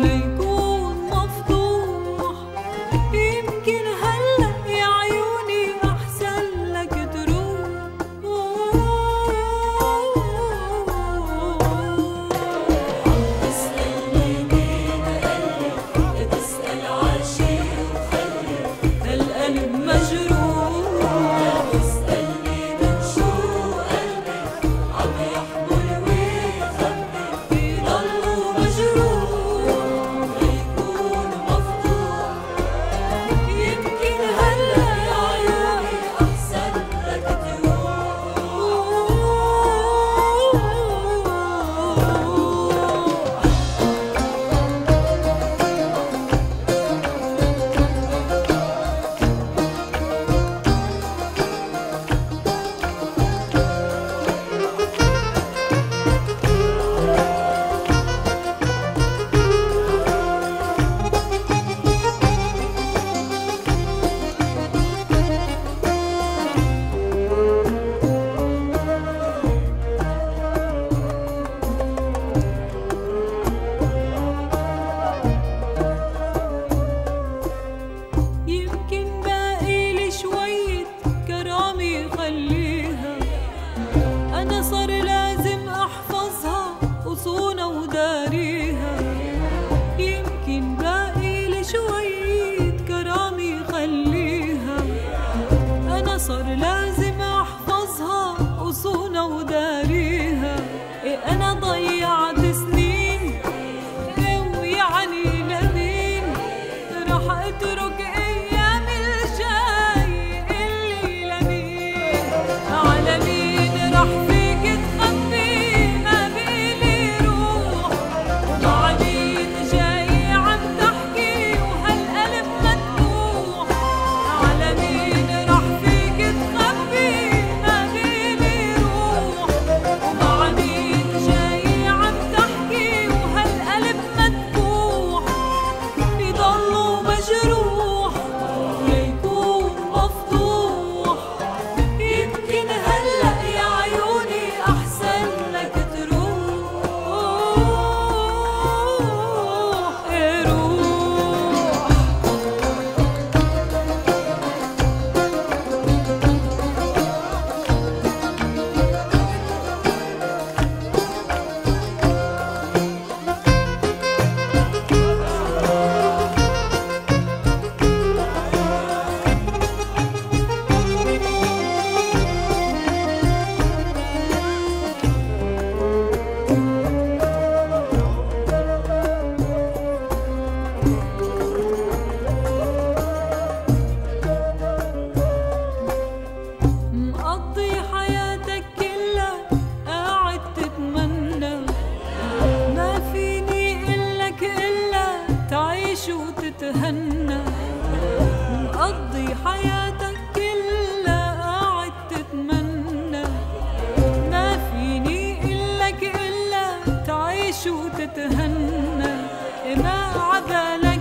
ليكون مفتوح. يمكن هلا يا عيوني أحسن لك تروح. تسأل مين قلبي، تسأل عاشي وخلي هالقلب مجروح. تسألني من شو قلبي عم يحمل ويخبي، ضله مجروح ليكون مفتوح. يمكن هلا يا عيوني أحسن لك يمكن باقيلي شوية كرامي خليها، أنا صار لازم أحفظها وصونة وداريها. يمكن باقيلي شوية كرامي خليها، أنا صار لازم أحفظها وصونة وداريها. إيه أنا ضيعت سنين، ويعني لمين رح أترك أيام الجاي اللي لمين؟ على مين رح فيك تخبي ما بإلي روح؟ ومع مين جاي عم تحكي وهالقلب مدبوح؟ على مين رح فيك تخبي ما بإلي روح؟ ومع مين جاي عم تحكي وهالقلب مدبوح؟ يضلوا مجروح ليكون مفتوح. يمكن هلأ يا عيوني أحسن لك تروح. روح مقضي حياتك كلها قاعد تتمنى، ما فيني إلك إلا تعيش وتتهنى. مقضي حياتك كلها قاعد تتمنى، ما فيني إلك إلا تعيش وتتهنى. ما عبالك